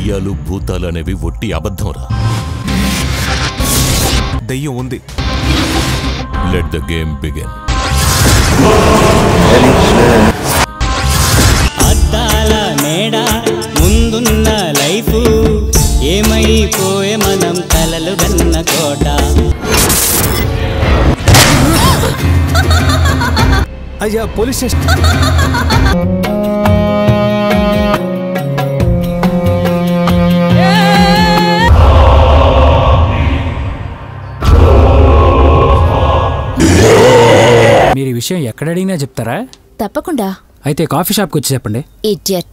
దెయ్యాలు భూతాలు అనేవి ఒట్టి అబద్ధంరా. దెయ్యం ఉంది. Let the game begin. అద్దాల మేడ ముందున్న లైఫ్ ఏమైపోయే మనం కలలు గన్న కోట. అయ్యా పోలీస్ స్టేషన్. మీరు ఈ విషయం ఎక్కడ అడిగినా చెప్తారా? తప్పకుండా. అయితే కాఫీ షాప్కి వచ్చి చెప్పండి. ఇడియట్.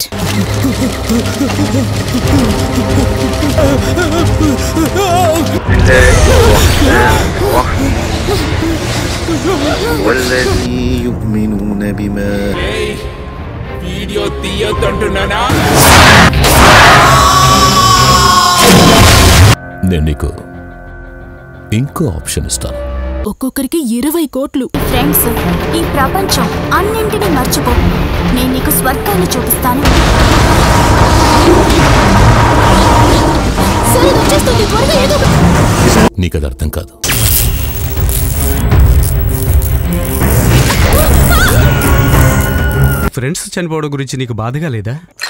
والذي يؤمنون بما వీడియో తీయొద్దంటున్నానా? నేను నీకు ఇంకో ఆప్షన్ ఇస్తాను. ఒక్కొక్కరికి 20 కోట్లు. ఫ్రెండ్స్, ఈ ప్రపంచం అన్నింటినీ మర్చిపో. నేను నీకు స్వర్గాన్ని చూపిస్తాను. నీకది అర్థం కాదు. ఫ్రెండ్స్ చనిపోవడం గురించి నీకు బాధగా లేదా?